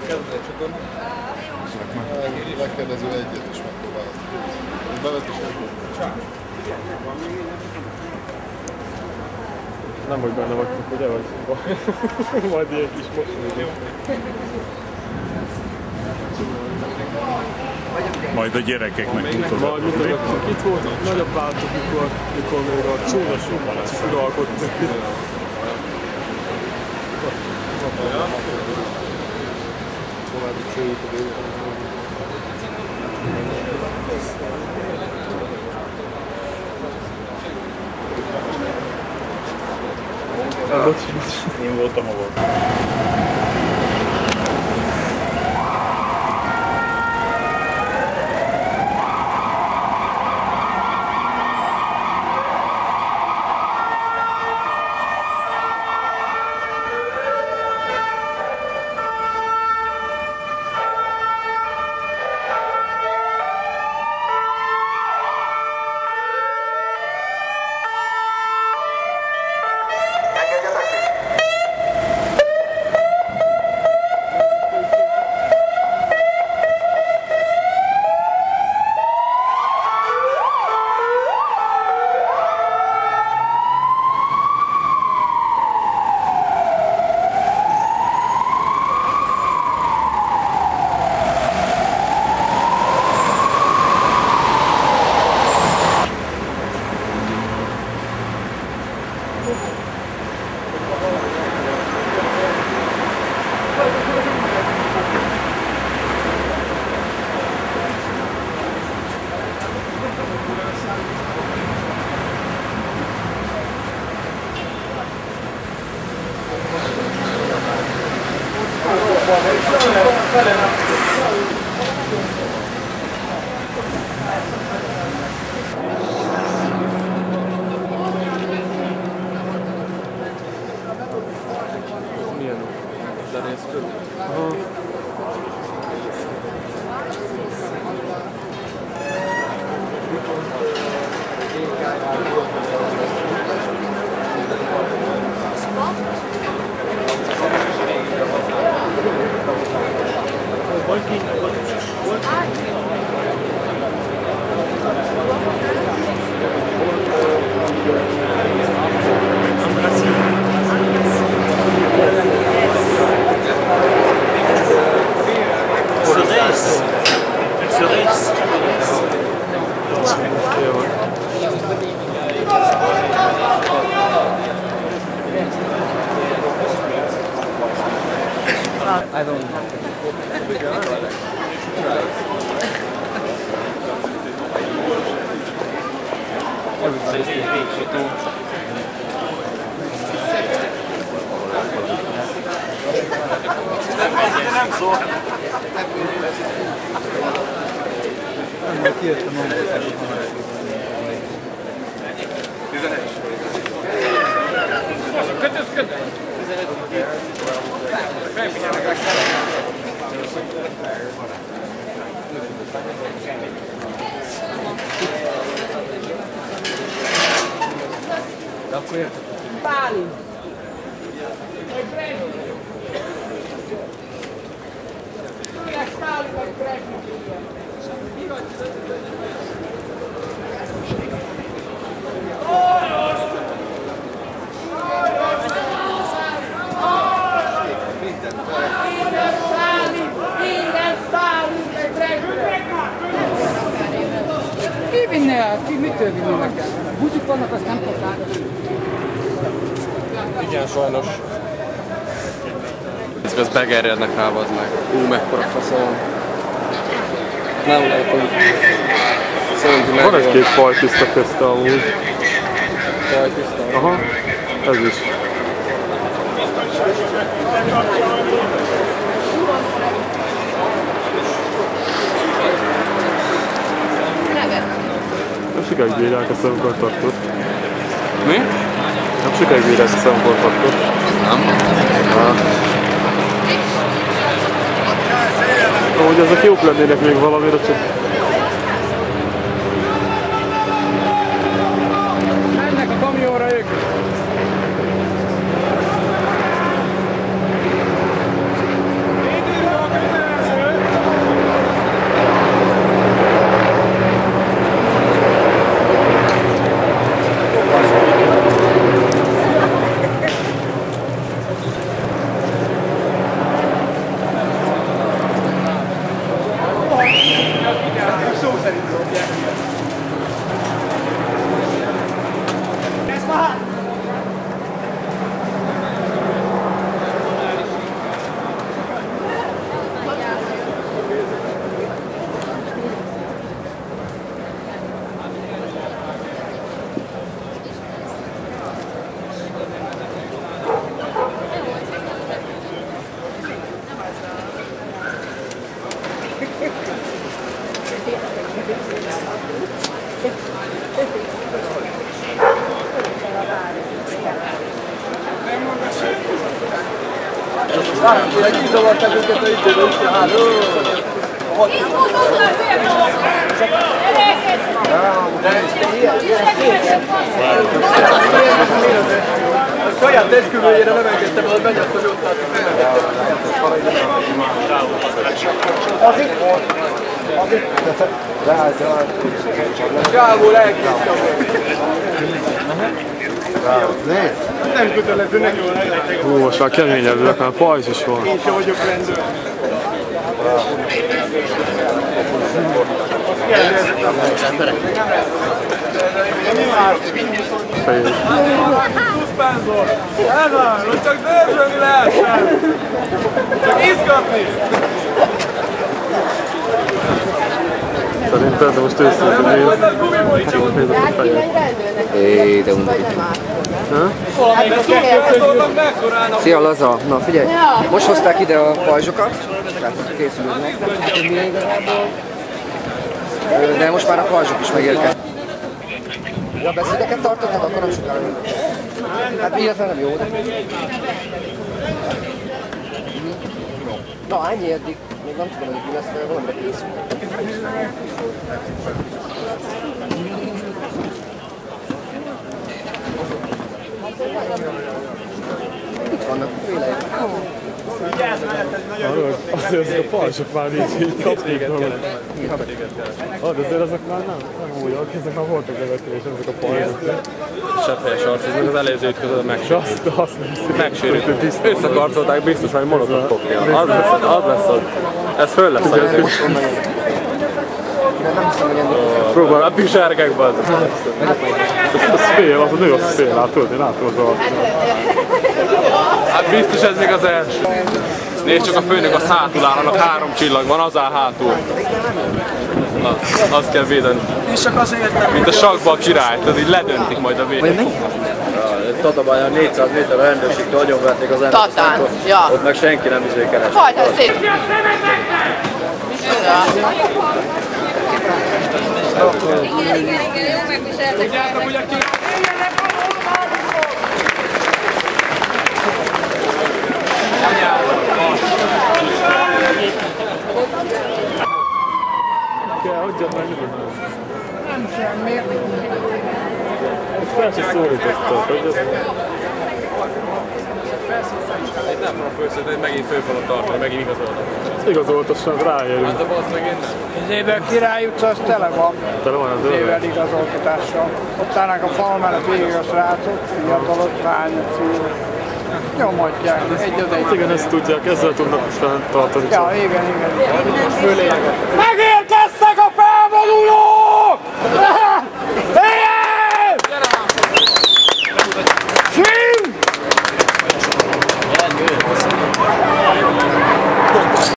Legkérdező egyet is megpróbálod. Bevetés nem vagy benne vagytok, ugye? Vagy majd ilyen kis mosolyog. Majd a gyerekek megmutatnak. Majd mutatnak. Itt volt nagyobb váltok, mikor még a csónasokban uralkodtak. további céljuk a délután. Én voltam a volt. Milyen zenészkő? Aha. I don't know. Everybody's too. Nem szól. Nem kijöttem a 11. Kötözködj! Felfigyelnek a de akkor érted? Bálint! Egy Brezsnyi! Tudják Stálin vagy Brezsnyi! Mi vagy? Ki vinne el? Mitől vinne nekem? Buszuk vannak, azt nem tudták. Igen, sajnos. Ez begerjednek rá, az meg. Mekkora faszom. Nem lehet, hogy szerinti meg. Van egy-két fajtiszta közte amúgy. Fajtiszta? Aha, ez is. Nem sokáig bírják a szemkontaktot. Mi? Nem sokáig bírják a szemkontaktot. Nem. Ahogy ezek jók lennének még valamire, csak... Mennek a kamionra ők! Védőrök! Kizavarták őket a időben is, hát a saját esküvőjére nem engedtem, hogy megy hogy ott Bravo, lelkésztem! Nem kötelező neki volna. Hú, most már keményebbek, már pajzs is van. Én sem vagyok rendőr. Szuszpenzor! Ez az, hogy csak dörzsölni lehessen! Csak izgatni! Szerinted, de most őszintén nézd a fejét. Éj, de undorít. Szia Laza! Na figyelj, most hozták ide a pajzsokat, tehát készülődnek, nem tudjuk, hogy mi igazából. De most már a pajzsok is megérkeztek. Ja, beszédeket tartottad, akkor nem sokára jön. Hát illetve nem jó, de... Na, ennyi eddig. Még nem tudom, hogy mi lesz, mert valamire készül. Itt vannak, véleim. Azért ezek a pajzsok már így kapték tőle. De azért ezek már nem újak, ezek már voltak nevetés, ezek a pajzsok. Seppelyes arc, ez az előző ütközött megsérült. Összekarcolták biztos, hogy molotov koktél. Az lesz az. Ez föl lesz az. Próbál, a pisárgákba az. Ez fél, az a nő az fél, látod, én látom az arcot. Hát biztos ez még az első. Nézd csak a főnök, az hátul áll, annak 3 csillag van, az áll hátul. Na, azt kell védeni. Mint a sakba a királyt, ez így ledöntik majd a védőt. Tatabányon 400 méter a rendőrségtől agyonverték az embert, ja. Ott meg senki nem keres. Hagyj, szép! Nem semmi. Fel se szólítottad, hogy ez... Nem tudom főszedni, hogy megint föl fogod tartani, megint igazolnak. Igazoltassan ráérünk. Hát de az meg én nem. Az évvel Király utca az tele van. Tele van az évvel igazoltatással. Ott állnak a fal mellett végig a srácok, fiatalok, lányok, fiúk. Nyomadják, egy az egy. Igen, ezt tudják, ezzel tudnak tartani. Ja, igen. Fölényeket.